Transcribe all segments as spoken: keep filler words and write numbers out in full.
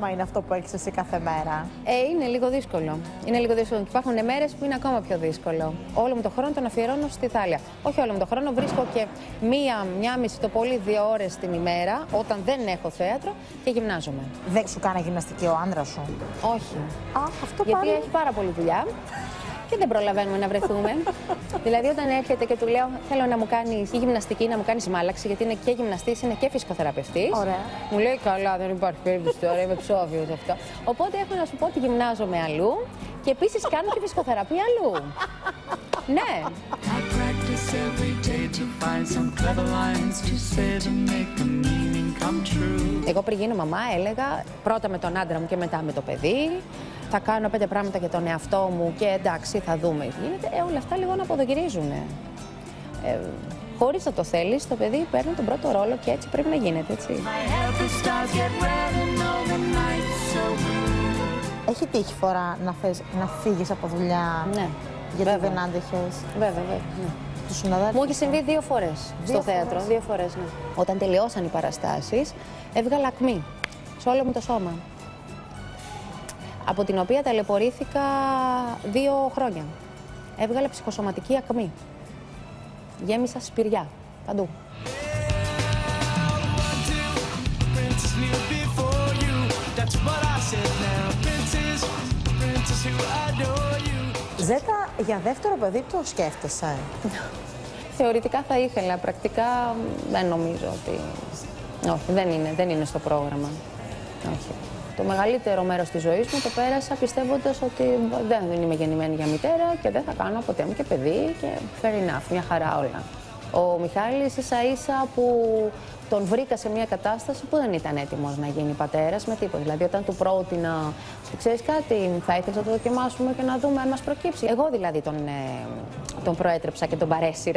άμα είναι αυτό που έχεις εσύ κάθε μέρα. Ε, είναι λίγο δύσκολο. Είναι λίγο δύσκολο. Και υπάρχουν μέρες που είναι ακόμα πιο δύσκολο. Όλο μου το χρόνο τον αφιερώνω στη Θάλια. Όχι όλο μου το χρόνο, βρίσκω και μία, μία μισή το πολύ δύο ώρες την ημέρα, όταν δεν έχω θέατρο, και γυμνάζομαι. Δεν σου κάνει γυμναστική ο άντρας σου? Όχι. Α, αυτό Γιατί πάλι... έχει πάρα πολύ δουλειά. Και δεν προλαβαίνουμε να βρεθούμε. Δηλαδή, όταν έρχεται και του λέω: θέλω να μου κάνεις η γυμναστική, να μου κάνεις μάλαξη, γιατί είναι και γυμναστής, είναι και φυσικοθεραπευτής. Ωραία. Μου λέει: καλά, δεν υπάρχει περίπτωση τώρα, είμαι ψόφιος αυτό. Οπότε έχω να σου πω ότι γυμνάζομαι αλλού και επίσης κάνω και φυσικοθεραπεία αλλού. Ναι. Εγώ πριν γίνω μαμά έλεγα πρώτα με τον άντρα μου και μετά με το παιδί. Θα κάνω πέντε πράγματα για τον εαυτό μου και εντάξει, θα δούμε τι γίνεται. Ε, όλα αυτά λίγο να αποδογυρίζουν. Ε, χωρίς να το θέλεις, το παιδί παίρνει τον πρώτο ρόλο και έτσι πρέπει να γίνεται, έτσι. Έχει τύχει φορά να, θες, να φύγεις από δουλειά? Ναι. Γιατί βέβαια. δεν άντεχες? Βέβαια, βέβαια. Ναι. Τους συναδέλφους? Μου έχει συμβεί δύο φορές στο φορές. θέατρο. Δύο φορές, ναι. Όταν τελειώσαν οι παραστάσεις, έβγαλα ακμή σε όλο μου το σώμα. Από την οποία ταλαιπωρήθηκα δύο χρόνια. Έβγαλα ψυχοσωματική ακμή. Γέμισα σπηριά παντού. Ζέτα, για δεύτερο παιδί το σκέφτεσαι? Θεωρητικά θα ήθελα, πρακτικά δεν νομίζω ότι... Όχι, δεν είναι, δεν είναι στο πρόγραμμα. Όχι. Το μεγαλύτερο μέρος της ζωής μου το πέρασα πιστεύοντας ότι δεν είμαι γεννημένη για μητέρα και δεν θα κάνω ποτέ μου και παιδί και fair enough, μια χαρά όλα. Ο Μιχάλης ίσα ίσα που τον βρήκα σε μια κατάσταση που δεν ήταν έτοιμος να γίνει πατέρας με τίποτα. Δηλαδή όταν του πρότεινα, ξέρεις κάτι, θα ήθελες να το δοκιμάσουμε και να δούμε αν μας προκύψει. Εγώ δηλαδή τον, ε, τον προέτρεψα και τον παρέσυρα.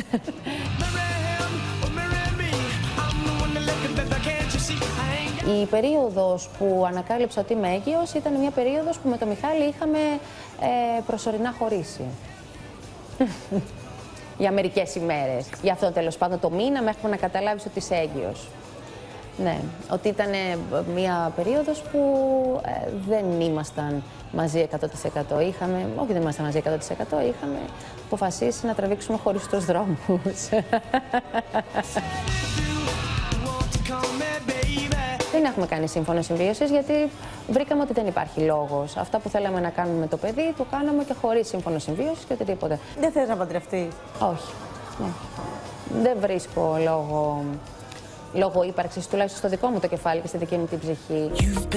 Η περίοδος που ανακάλυψα ότι είμαι έγκυος ήταν μια περίοδος που με τον Μιχάλη είχαμε ε, προσωρινά χωρίσει. Για μερικές ημέρες. Γι' αυτό τέλος πάντων το μήνα μέχρι να καταλάβεις ότι είσαι έγκυος. Ναι, ότι ήταν μια περίοδος που ε, δεν ήμασταν μαζί εκατό τοις εκατό. Είχαμε, όχι δεν ήμασταν μαζί εκατό τοις εκατό, είχαμε αποφασίσει να τραβήξουμε χωριστούς δρόμους. Δεν έχουμε κάνει σύμφωνο συμβίωσης γιατί βρήκαμε ότι δεν υπάρχει λόγος. Αυτά που θέλαμε να κάνουμε με το παιδί, το κάναμε και χωρίς σύμφωνο συμβίωσης και οτιδήποτε. Δεν θες να παντρευτείς? Όχι. Ναι. Δεν βρίσκω λόγο, λόγο ύπαρξης, τουλάχιστον στο δικό μου το κεφάλι και στη δική μου την ψυχή.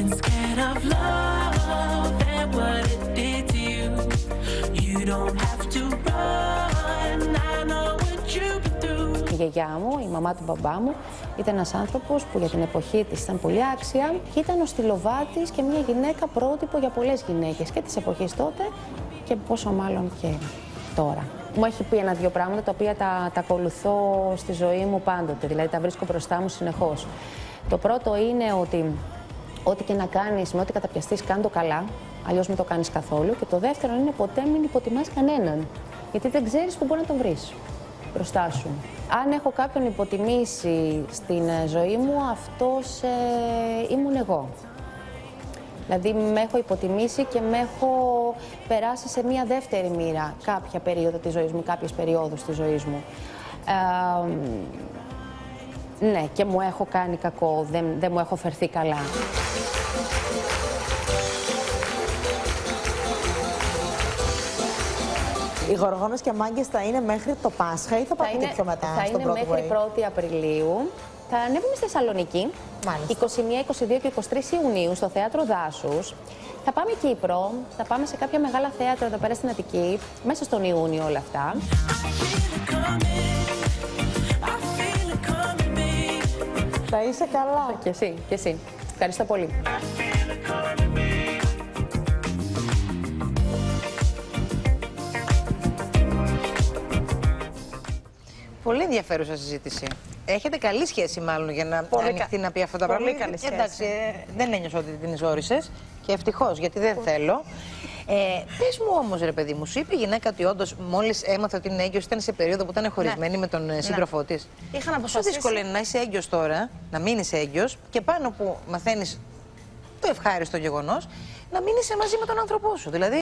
Η γιαγιά μου, η μαμά του μπαμπά μου, ήταν ένας άνθρωπος που για την εποχή της ήταν πολύ άξια και ήταν ο στυλοβάτης και μια γυναίκα πρότυπο για πολλές γυναίκες και της εποχής τότε και πόσο μάλλον και τώρα. Μου έχει πει ένα-δυο πράγματα τα οποία τα, τα ακολουθώ στη ζωή μου πάντοτε, δηλαδή τα βρίσκω μπροστά μου συνεχώς. Το πρώτο είναι ότι ό,τι και να κάνεις, με ό,τι καταπιαστείς, κάνε το καλά, αλλιώς μην το κάνεις καθόλου. Και το δεύτερο είναι ποτέ μην υποτιμάς κανέναν, γιατί δεν ξέρεις που μπορεί να τον βρεις μπροστά σου. Αν έχω κάποιον υποτιμήσει στην ζωή μου, αυτός ε, ήμουν εγώ. Δηλαδή με έχω υποτιμήσει και με έχω περάσει σε μια δεύτερη μοίρα κάποια περίοδο της ζωής μου, κάποιες περιόδους της ζωής μου. Ε, ναι, και μου έχω κάνει κακό, δεν, δεν μου έχω φερθεί καλά. Οι Γοργόνες και Μάγκες θα είναι μέχρι το Πάσχα ή θα πάτε και πιο μετά? Θα είναι μέχρι πρώτη Απριλίου. Θα ανέβουμε στη Θεσσαλονίκη. Μάλιστα. είκοσι μία, είκοσι δύο και είκοσι τρεις Ιουνίου στο Θέατρο Δάσους. Θα πάμε Κύπρο, θα πάμε σε κάποια μεγάλα θέατρα εδώ πέρα στην Αττική, μέσα στον Ιούνιο όλα αυτά. Θα είσαι καλά. Και εσύ, και εσύ. Ευχαριστώ πολύ. Πολύ ενδιαφέρουσα συζήτηση. Έχετε καλή σχέση, μάλλον, για να ανοιχτεί να πει αυτά τα Πολύ πράγματα. καλή σχέση. Εντάξει, ε, δεν ένιωσα ότι την ζόρισες και ευτυχώς, γιατί δεν θέλω. Ε, πες μου όμως, ρε παιδί μου, σου είπε η γυναίκα ότι όντως μόλις έμαθε ότι είναι έγκυος, ήταν σε περίοδο που ήταν χωρισμένη, ναι, με τον σύντροφό ναι. της. Είχαν αποφασίσει. Πόσο δύσκολο είναι να είσαι έγκυος τώρα, να μείνεις έγκυος και πάνω που μαθαίνεις το ευχάριστο γεγονός να μείνεις μαζί με τον άνθρωπό σου. Δηλαδή,